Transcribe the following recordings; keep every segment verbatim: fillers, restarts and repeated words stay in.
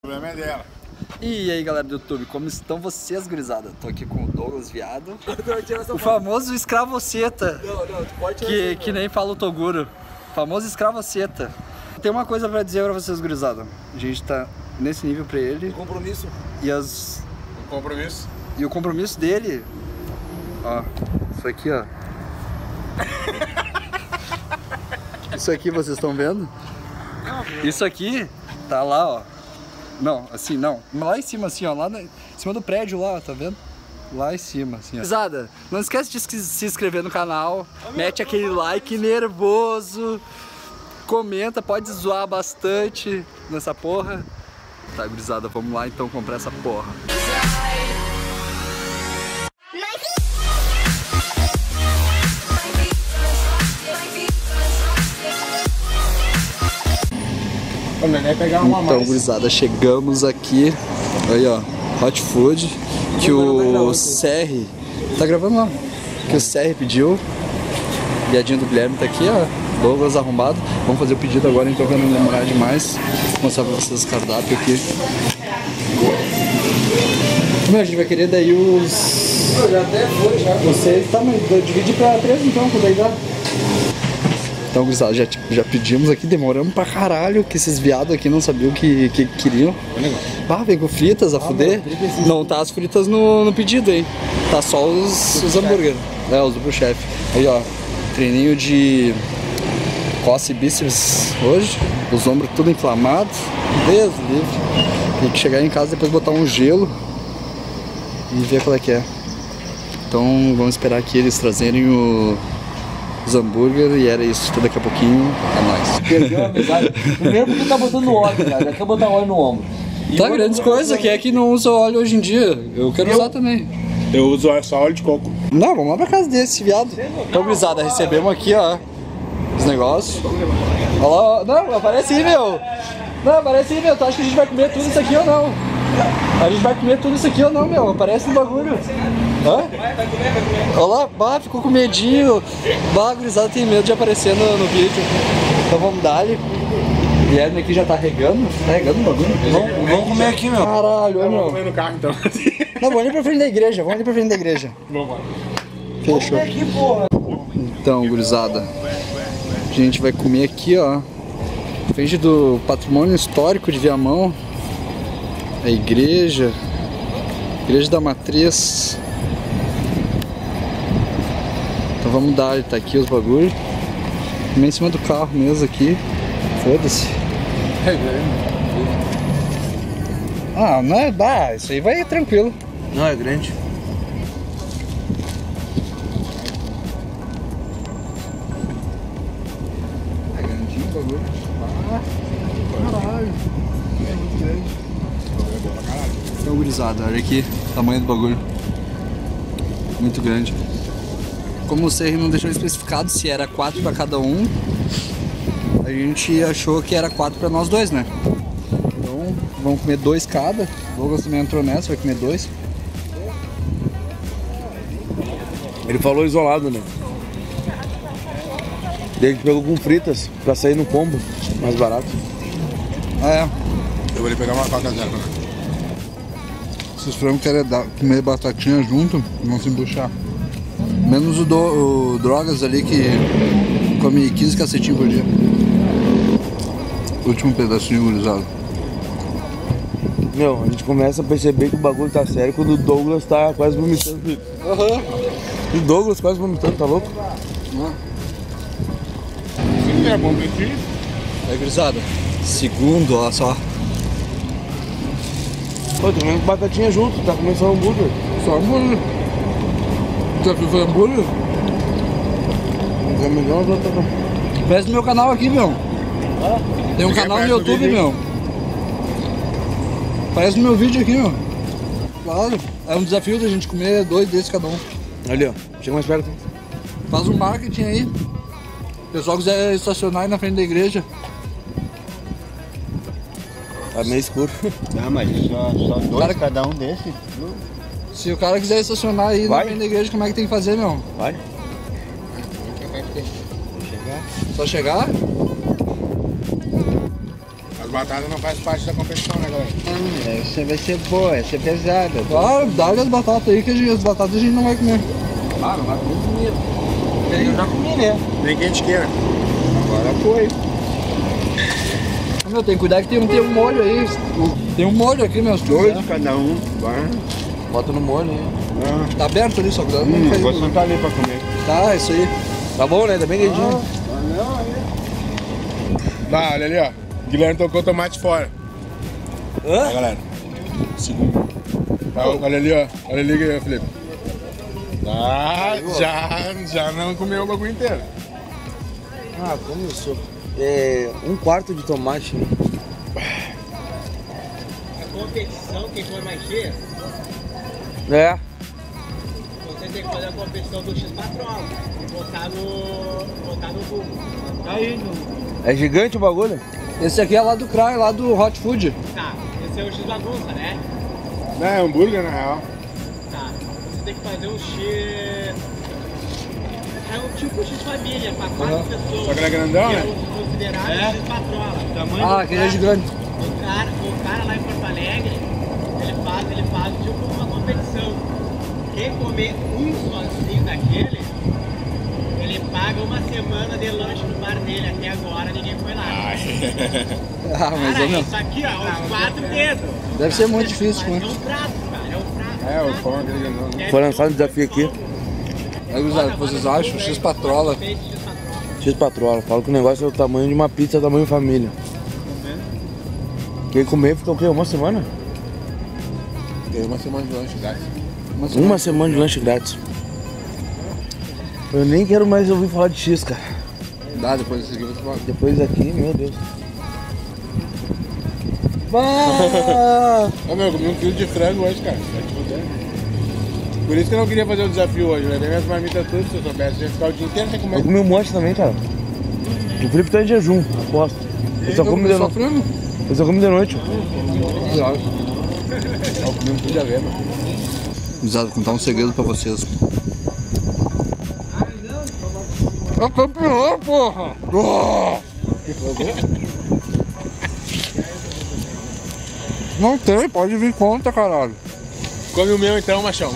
O problema é dela. E aí galera do YouTube, como estão vocês, gurizada? Tô aqui com o Douglas Viado, o famoso escravoceta, que, que nem fala o Toguro, famoso escravoceta. Tem uma coisa pra dizer pra vocês, gurizada, a gente tá nesse nível pra ele. O compromisso. E as... O compromisso. E o compromisso dele, ó, isso aqui, ó. Isso aqui vocês estão vendo? Isso aqui tá lá, ó. Não, assim, não. Lá em cima, assim, ó. Lá na, em cima do prédio lá, tá vendo? Lá em cima, assim, ó. Gurizada, não esquece de se inscrever no canal. Mete aquele like nervoso. Comenta, pode zoar bastante nessa porra. Tá, gurizada, vamos lá então comprar essa porra. Então, gurizada, chegamos aqui. Aí, ó, hot food que o Serri tá gravando lá. Que o Serri pediu. Viadinho do Guilherme tá aqui, ó. Douglas arrombado. Vamos fazer o pedido agora, então, pra não demorar demais. Vou mostrar pra vocês o cardápio aqui. Meu, a gente vai querer daí os. Eu já até foi, já. Você tá, mas divide pra três então, quando aí dá. Então, gurizada, já, já pedimos aqui, demoramos pra caralho, que esses viados aqui não sabiam o que, que queriam. Ah, vem com fritas a ah, fuder. Meu, não tá as fritas no, no pedido, hein? Tá só os, os hambúrguer. É, os duplo chefe. Aí, ó, treininho de costa e bíceps hoje. Os ombros tudo inflamados. Deus livre. Tem que chegar em casa e depois botar um gelo e ver qual é que é. Então, vamos esperar aqui eles trazerem o... os hambúrguer e era isso, até daqui a pouquinho é nóis. Perdeu a amizade. Primeiro porque tá botando óleo, cara. Daqui a botar óleo no ombro. E tá, grandes coisas, que é que não usa óleo hoje em dia. Eu quero eu, usar também. Eu uso só óleo de coco. Não, vamos lá pra casa desse, viado. Então, gurizada, recebemos aqui, ó, os negócios. Olha lá, não, aparece aí, meu. Não, aparece aí, meu. Tu acha que a gente vai comer tudo isso aqui ou não? A gente vai comer tudo isso aqui ou não, meu? Aparece no bagulho. Hã? Vai, vai comer, vai comer. Olha lá, bah, ficou com medinho. Bah, gurizada tem medo de aparecer no, no vídeo. Então vamos dar ali. O Guilherme aqui já tá regando. Tá regando o bagulho? Vamos, vamos comer aqui, meu. Caralho, olha, meu. Vamos comer no carro, então. Não, vamos ali pra frente da igreja. Vamos ali pra frente da igreja. Vamos lá. Fechou. Vamos aqui, porra. Então, gurizada, a gente vai comer aqui, ó. Frente do patrimônio histórico de Viamão. A igreja. Igreja da Matriz. Então vamos dar, tá aqui os bagulhos. Também em cima do carro mesmo aqui. Foda-se. É grande. Ah, não é, dá, isso aí vai tranquilo. Não, é grande. É grandinho o bagulho. Ah, caralho. É muito grande. Então, gurizada, olha aqui o tamanho do bagulho. Muito grande. Como o Serri não deixou especificado se era quatro para cada um, a gente achou que era quatro para nós dois, né? Então vamos comer dois cada. O Douglas também entrou nessa, vai comer dois. Ele falou isolado, né? Daí a gente pegou com fritas pra sair no combo mais barato. É. Eu vou ali pegar uma faca zero, né? Se os frangos querem dar, comer batatinha junto, vão se embuchar. Menos o, do, o Drogas ali que come quinze cacetinhos por dia. Último pedacinho, gurizado. Meu, a gente começa a perceber que o bagulho tá sério quando o Douglas tá quase vomitando. Aham. Uhum. O Douglas quase vomitando, tá louco? Uhum. Sim, é bom pedir. Aí, gurizada, segundo, ó só. Pô, tô comendo batatinha junto, tá comendo só hambúrguer. Só hambúrguer. Já foi hambúrguer? É melhor do outro. Parece no meu canal aqui, meu. Ah, tem um canal no YouTube, meu. Parece no meu vídeo aqui, meu. Claro. É um desafio da gente comer dois desses cada um. Ali, ó. Chega mais perto. Faz um marketing aí. O pessoal quiser estacionar aí na frente da igreja. Tá meio escuro. Não, mas só, só dois Cara... cada um desses. Se o cara quiser estacionar aí Vai. na frente da igreja, como é que tem que fazer, meu? Vai. Só chegar? As batatas não fazem parte da competição, né, galera? essa vai ser boa, essa é pesada. Claro, dá-lhe as batatas aí, que a gente- as batatas a gente não vai comer. Ah, não vai comer comida. Eu já comi, né? Nem quente queira. Agora foi. Meu, tem que cuidar que tem, um- tem um molho aí. Tem um molho aqui, meus Dois dois. cada um. Vai. Bota no molho aí. Ah, Tá aberto ali, só cuidado. hum, não cair. vou sentar ali pra comer. Tá, isso aí. Tá bom, né? Tá bem quentinho. Tá, olha ali, ó. Guilherme tocou o tomate fora. Hã? Ó, galera. Segundo. Tá, olha ali, ó. Olha ali, Felipe. Ah, já, já não comeu o bagulho inteiro. Ah, como isso? É um quarto de tomate, né? A competição, quem for mais cheio, É. você tem que fazer a competição do X-Patrola e botar no, botar no Google. Aí, no... É gigante o bagulho? Esse aqui é lá do Cry, lá do Hot Food. Tá, esse é o X-Bagunça, né? Não, é hambúrguer, na real. Tá, você tem que fazer um X... É um tipo X-Família, pra quatro pessoas. Só que ele é grandão, que né? é o considerado É? X-Patrola. O tamanho Ah, do aquele é prato. gigante. O cara, o cara lá em Porto Alegre, ele faz, ele faz tipo uma competição. Quem comer um sozinho daquele, ele paga uma semana de lanche no bar dele. Até agora ninguém foi lá. Ah, mas Cara, ô, meu, isso aqui, ó, os quatro dedos. deve ser muito difícil, Mas né? é um prato, cara, é um prato. É, o prato. pão aquele grandão. né? Deve Foi ter lançado um desafio aqui. Aí, gurizada, o que vocês acham? X-Patrola. Feito de X-Patrola. X-Patrola. Fala que o negócio é o tamanho de uma pizza, tamanho família. Quem comer fica o quê? Uma semana? Tem uma semana de lanche grátis. Uma semana de lanche grátis. Eu nem quero mais ouvir falar de X, cara. Dá, depois desse aqui você pode. Depois daqui, meu Deus. Ah, Ô meu, eu comi um quilo de frango hoje, cara. Vai te fuder. Por isso que eu não queria fazer o desafio hoje. Eu levei minhas marmitas tudo, se eu soubesse. Eu ia ficar o dia inteiro sem comer. Eu comi um monte também, cara. O Felipe tá em jejum, aposto. Eu só como de só noite. frango. Eu só como de noite. Eu comi um quilo de avena. Gurizada, vou contar um segredo pra vocês. É campeão, porra! Oh! Não tem, pode vir conta, caralho. Come o meu então, machão.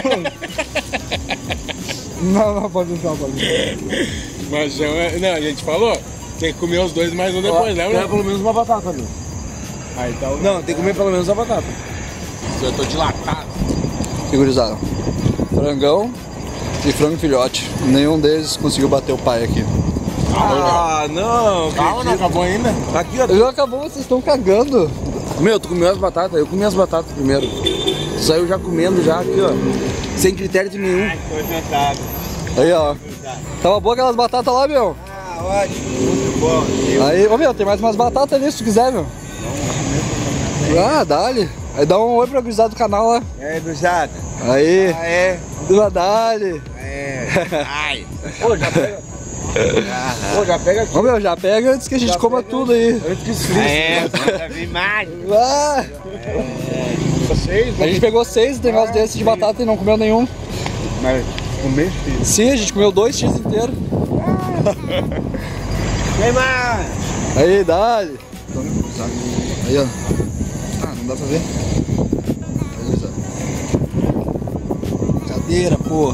Não, não, pode deixar, pode deixar. Machão, é... não, a gente falou. Tem que comer os dois mais um depois, Quero lembra? pelo menos uma batata, meu. Aí tá o... Não, tem que comer pelo menos uma batata. Eu tô dilatado. E gurizada, frangão e frango filhote. Nenhum deles conseguiu bater o pai aqui. Ah, não. Calma, não acabou ainda. Tá aqui, ó. Ele acabou, vocês estão cagando. Meu, tu comeu as batatas, eu comi as batatas primeiro. Tu saiu já comendo, já aqui, ó. Sem critério de nenhum. Tô sentado. Aí, ó. Tava boa aquelas batatas lá, meu. Ah, ótimo. Muito bom. Aí, ô meu, tem mais umas batatas ali se tu quiser, meu. Ah, dá-lhe. Aí dá um oi pra gurizada do canal lá. É, Guzada. Aí, Ah, é? dá-lhe. É. Ai. Ô, já pega. Ô, já pega aqui. Ô meu, já pega antes que a gente Já coma pega tudo aí. Antes que esfrie. É, manda vir mais. Ah, Vocês, a gente pegou seis negócios desses de batata e não comeu nenhum. Mas comer, filho. Sim, a gente comeu dois X inteiros. Vem mais. Aí, dá-lhe. Aí, ó. Ah, não dá pra ver. Aí, gurizada. Cadeira, porra.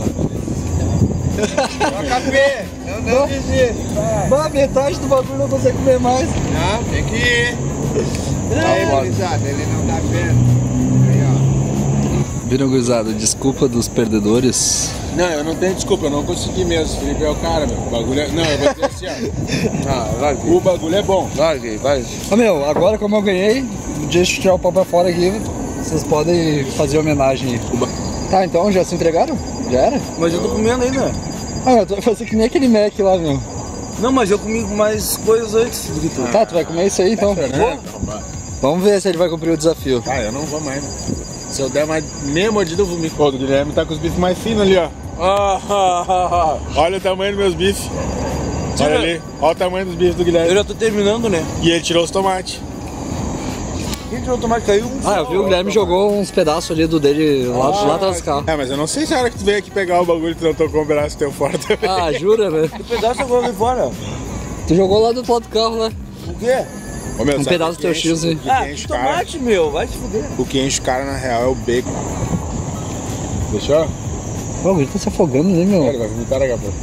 Café. Não, não dizer. Bah, metade do bagulho não consegue comer mais. Não, tem que ir. Aí, Guzada, ele não tá vendo. Aí, Viram, gurizada? Desculpa dos perdedores. Não, eu não tenho desculpa, eu não consegui mesmo. Felipe é o cara, meu. O bagulho é... Não, eu vou dizer assim, ó. Ah, vai, O bagulho é bom. vai, vai. Ô meu, agora como eu ganhei, deixa eu tirar o pau pra fora aqui. Vocês podem fazer homenagem aí. Tá, então já se entregaram? Já era? Mas eu tô comendo ainda. Ah, eu tô fazendo que nem aquele Mac lá, meu. Não, mas eu comi mais coisas antes do que tu. Tá, tu vai comer isso aí então? Né? Vamos ver se ele vai cumprir o desafio. Ah, eu não vou mais, né? Se eu der mais meia mordida, eu vomito. Pô, o Guilherme tá com os bifes mais finos ali, ó. Ah, ah, ah, ah. Olha o tamanho dos meus bifes. Olha ali. Olha o tamanho dos bifes do Eu Guilherme. já tô terminando, né? E ele tirou os tomates. Quem tirou o tomate caiu? Ah, eu vi o Guilherme jogou uns pedaços ali do dele lá, lá atrás do carro. É, mas eu não sei se a hora que tu veio aqui pegar o bagulho, tu não tocou um pedaço teu fora também. Ah, jura, né? Que pedaço eu vou ali fora. Tu jogou lá do outro lado do carro, né? O quê? Ô, meu, Um sabe pedaço o do que teu enche- X aí. o que Ah, enche que o cara- tomate, meu. Vai se fuder. O que enche o cara na real é o bacon. Fechou? Pô, o Guri tá se afogando, né, meu? Ele vai vomitar daqui a pouco.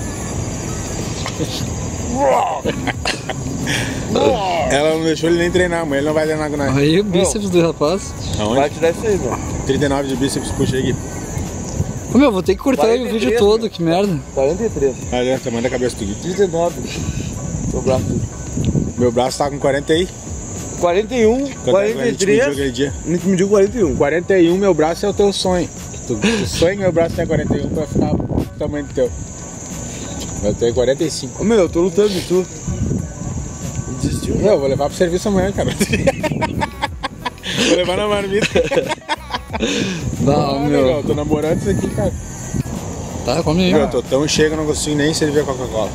Ela não deixou ele nem treinar, mas ele não vai treinar com nós. Aí o bíceps do rapaz. Vai Aonde? te dar isso aí, meu. trinta e nove de bíceps, puxa aqui. Ô, meu, vou ter que cortar aí o quarenta e vídeo três, todo, meu. que merda. quarenta e três. Olha, tamanho da cabeça do Gui. trinta e nove. Seu braço. Meu braço tá com quarenta e um. quarenta e um, Quanto é que a quarenta e gente mediu três. aquele dia? A gente mediu quarenta e um. quarenta e um, meu braço é o teu sonho. Tu, tu sonha que meu braço tem quarenta e um pra ficar do tamanho do teu. Eu tenho quarenta e cinco. Ô, meu, eu tô lutando de tu. Desistiu? Meu, eu vou levar pro serviço amanhã, cara. Vou levar na marmita. Bah, Ah, meu. legal, tô namorando isso aqui, cara. Tá, come aí. Meu, eu tô tão cheio que eu não consigo nem servir a Coca-Cola.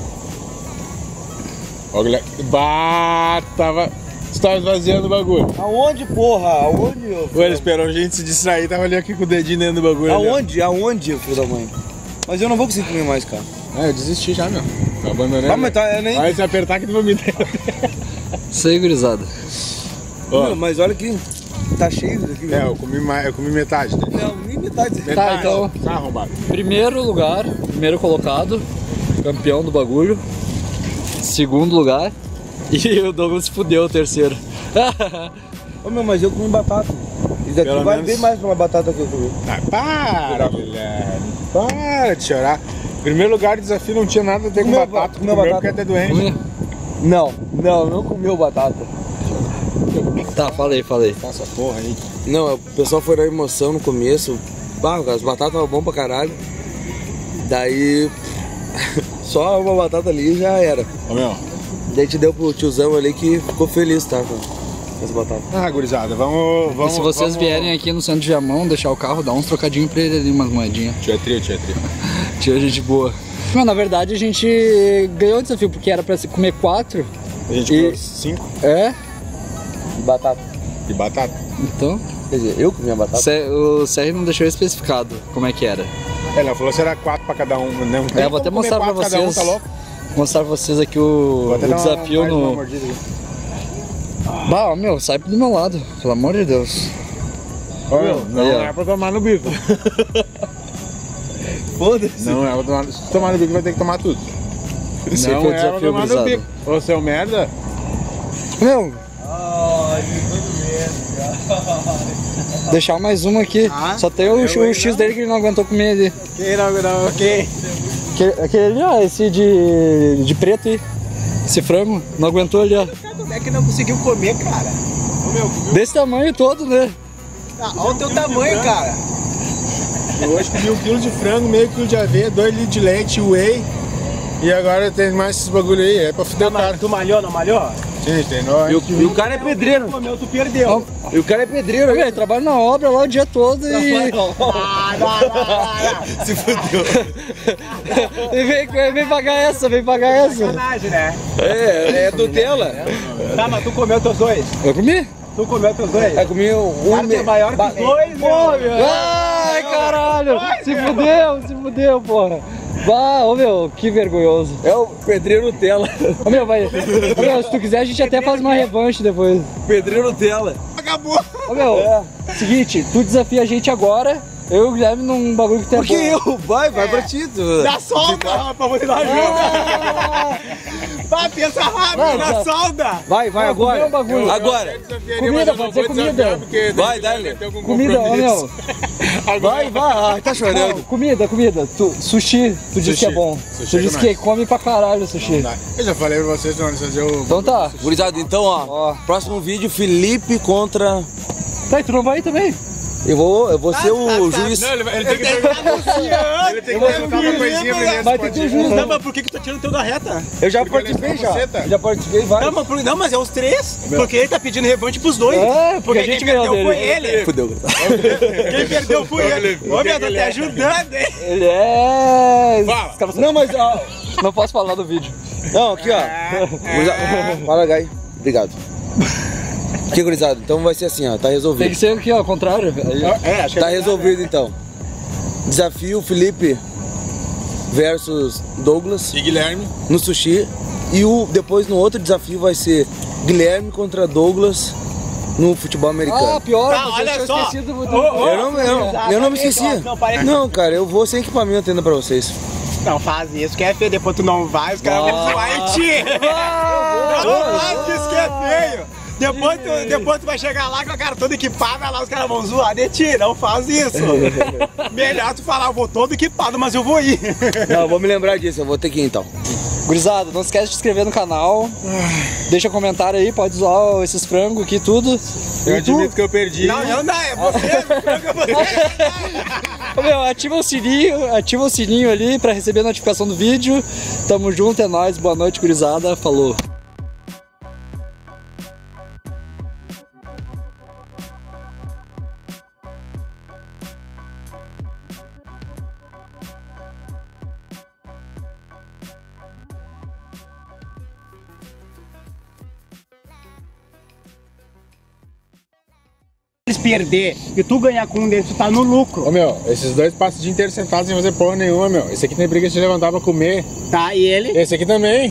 Ó, Guilherme. Bah, tava. Você tava esvaziando o bagulho. Aonde, porra? Aonde, ô? Ué, ele esperou a gente se distrair, tava ali aqui com o dedinho dentro do bagulho. ali, ó. Aonde? Aonde, filho da mãe? Mas eu não vou conseguir comer mais, cara. Ah, eu desisti já, meu. Eu abandonei. Ah, mas tá, eu nem... Vai se apertar que tu vomita. Isso aí, gurizada. Ó. Meu, mas olha aqui. Tá cheio isso aqui, É, velho. eu comi, mais, eu comi metade dele. Não, nem metade. Metade. então. Tá arrombado. Primeiro lugar, primeiro colocado, campeão do bagulho. Segundo lugar. E o Douglas se fudeu, o terceiro. Ô, meu, mas eu comi batata. Isso daqui Pelo vai menos- bem mais pra uma batata que eu comi. Ah, para, Guilherme. Para de chorar. Primeiro lugar, o desafio não tinha nada a ter com Comeu batata. ba- comeu Comeu batata. porque é doente. Come. Não, não, não comeu batata. Tá, falei, falei. Essa porra aí. Não, o pessoal foi na emoção no começo. Bah, as batatas estavam bom pra caralho. Daí, só uma batata ali já era. Ô, meu. Daí a gente deu pro tiozão ali que ficou feliz, tá? Com as batatas. Ah, gurizada, vamos... E vamos se vocês vamos... vierem aqui no centro de Viamão, deixar o carro, dá uns trocadinhos pra ele ali, umas moedinhas. Tia trio, tia trio. Tira gente boa. Não, na verdade a gente ganhou o desafio, porque era pra se comer quatro. A gente E- comeu cinco É? Batata. de batata. Então, Quer dizer, eu comi a batata. Cé- o Sérgio não deixou especificado como é que era. Ela falou que era quatro pra cada um, né? Não tem É, eu vou até como comer mostrar pra quatro cada um, vocês. tá louco? Mostrar pra vocês aqui o, Vou até o dar uma- desafio mais uma no. mordida aqui. Bah, ó, meu, sai do meu lado, pelo amor de Deus. Ô, meu, não aí, ó. é pra tomar no bico. Foda-se. Não é pra tomar... Se tomar no bico, vai ter que tomar tudo. Esse aí Não foi o é pra desafio, tomar no gurizada. bico. Ô, seu merda. Meu, deixar mais uma aqui. Ah, Só tem o, eu, o hein, X não? dele que ele não aguentou comer ali. Quem não, não, quem? Aquele, aquele ali, ó, esse de, de preto aí. Esse frango, não aguentou ali, ó. Como é que não conseguiu comer, cara? Desse tamanho todo, né? Ah, olha o teu tamanho, cara. Eu hoje comi um quilo de frango, meio quilo de aveia, dois litros de leite, whey. E agora tem mais esses bagulho aí, é pra fuder o cara. Tu malhou, não malhou? Sim, tem nós. E o, e o cara é pedreiro. Comeu, tu perdeu. E o cara é pedreiro. Ele trabalha na obra lá o dia todo e. Ah, não, não, não, não. Se fudeu. e vem, vem pagar essa, vem pagar essa. Sacanagem, né? É, é Nutella. Tá, mas tu comeu teus dois? Eu comi? Tu comeu teus dois? Vai comer um... Cara, tu é maior que os dois, meu. Ai, caralho! Se fudeu, se fudeu, porra. Bah, ô meu, que vergonhoso. É o pedreiro Nutella. Ô meu, vai. Ô meu, se tu quiser a gente até faz uma revanche depois. Pedreiro Nutella. Acabou. Ô meu, seguinte, tu desafia a gente agora, eu e o Guilherme num bagulho que tu é Por que bom. eu? Vai, vai pra ti. Tu. Dá solda pra você dar ajuda. Vai, pensa rápido, Vai, dá vai. solda. Vai, vai Comer agora. um bagulho. Agora. Comida, pode ser comida. Vai, dá-lhe. Comida, ô meu. Vai, vai. Ai, tá Não, chorando. comida, comida. Tu, sushi, tu disse Sushi. que é bom. Sushi tu é disse demais. que come pra caralho sushi. Eu já falei pra vocês que nós vamos fazer o... Então tá. Gurizada, então, ó, Ó. próximo vídeo, Felipe contra... Tá, e tu não vai aí também? Eu vou, eu vou ser o juiz. Não, ele, vai- ele tem que perguntar Ele tem que perguntar uma coisinha primeiro. Vai se ter pode que ir. juiz, Não, mas por que, que tu tá tirando o teu da reta? Eu já Porque ele participei é já. buceta. Já participei vai. Não, mas, por- não, mas é os três. Porque ele tá pedindo revanche pros dois. É, porque a quem gente ganhou perdeu foi dele. ele. Fudeu, gurizada. Quem perdeu foi ele. Ô, meu, tô te ajudando, hein? Ele é. Fala. Os caras- Não, mas ó. Não posso falar do vídeo. Não, aqui ó. Gurizada- Fala, Gai. Obrigado. Aqui, gurizada, então vai ser assim, ó. Tá Tem resolvido. que ser aqui, ó, ao contrário. Aí. É, acho que Tá resolvido então. Desafio Felipe versus Douglas E Guilherme? no sushi. E o, depois no outro desafio vai ser Guilherme contra Douglas no futebol americano. Ah, pior, Tá, você olha tinha só. esquecido do... Ô, ô, eu não, eu, eu não me esqueci. Não, parece- Não, cara, eu vou sem equipamento ainda pra vocês. Não faz isso, que é feio, depois tu não vai, os caras vão zoar em ti. Não faz isso que é feio. Depois tu, depois tu vai chegar lá com a cara toda equipada, lá os caras vão zoar de ti, não faz isso. Melhor tu falar, eu vou todo equipado, mas eu vou ir. Não, vou me lembrar disso, eu vou ter que ir então. Gurizada, não esquece de se inscrever no canal. Deixa comentário aí, pode zoar esses frangos aqui, tudo. Eu E tu? admito que eu perdi. Não, eu não, é você. Ô, meu, ativa o sininho, ativa o sininho ali pra receber a notificação do vídeo. Tamo junto, é nóis, boa noite, gurizada, falou. Eles perder e tu ganhar com um deles, tu tá no lucro. Ô meu, esses dois passos de interceptados sem fazer porra nenhuma, meu. Esse aqui tem briga de levantar pra comer. Tá, e ele? Esse aqui também.